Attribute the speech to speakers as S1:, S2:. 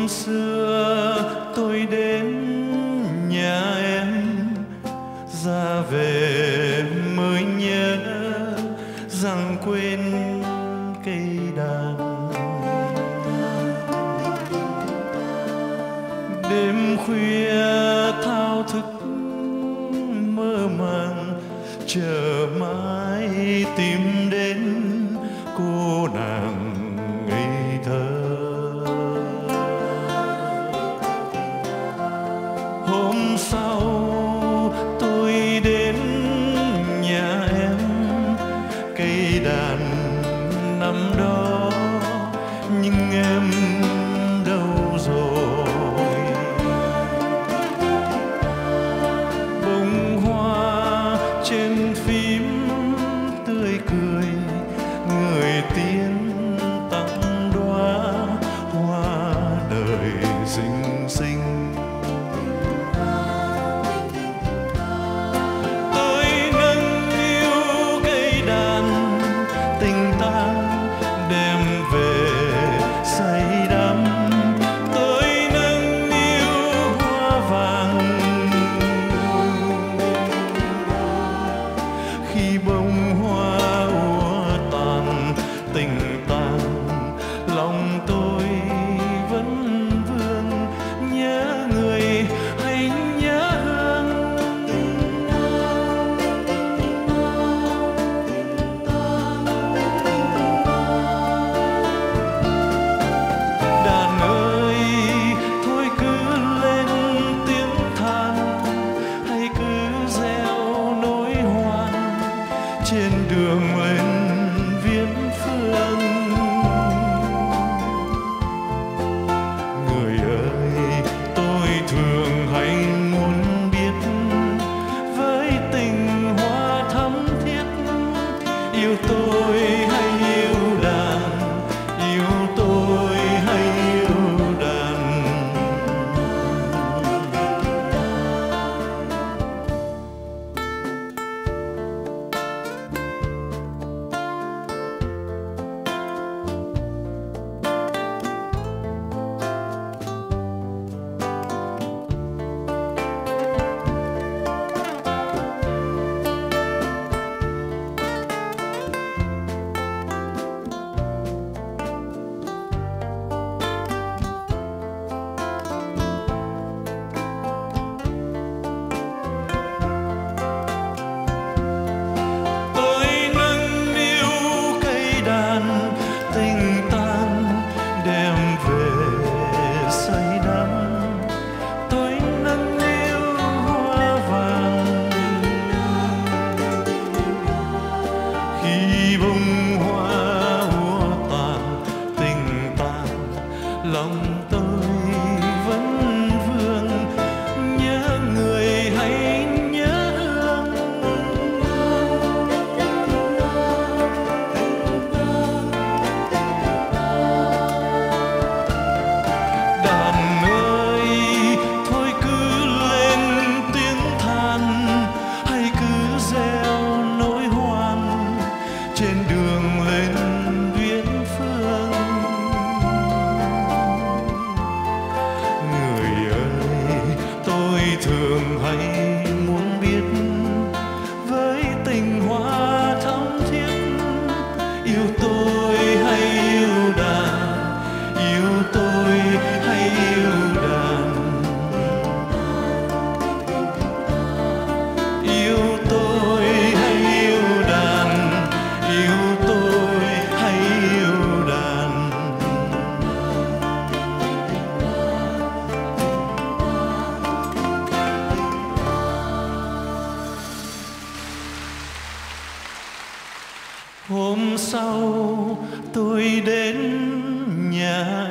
S1: xưa tôi đến nhà em, ra về mới nhớ rằng quên cây đàn. Đêm khuya thao thức mơ màng, chờ mãi tìm đến cô nàng ngây thơ. Hôm sau tôi đến nhà em, cây đàn nằm đó nhưng em đâu rồi? Bông hoa trên phím tươi cười, người tiên tặng đóa hoa đời xinh xinh. Tôi nâng niu cây đàn tình ta đem về say đắm. Tôi nâng niu hoa vàng khi bông hoa úa tàn, tình tàn lòng tôi vẫn vương, nhớ người hay nhớ hương. Đàn ơi thôi cứ lên tiếng than, hay cứ gieo nỗi hoang trên đường lên viễn phương. Người ơi tôi thường hay muốn biết, với tình hoa thắm thiết, yêu tôi hay yêu đàn, yêu tôi hay yêu đàn. Tôi nâng niu cây đàn tình tan đem về say đắm. Tôi nâng niu hoa vàng khi bông hoa úa tàn, tình tàn lòng tôi vẫn vương, nhớ người hay nhớ hương. Đàn ơi thôi cứ lên tiếng than, hay cứ gieo nỗi hoang trên đường lên viễn phương. Người ơi tôi thường hay muốn biết, với tình hoa thắm thiết, yêu tôi hay yêu đàn, yêu tôi hay yêu đàn, yêu tôi hay yêu đàn, yêu tôi hay yêu đàn. Hôm sau tôi đến nhà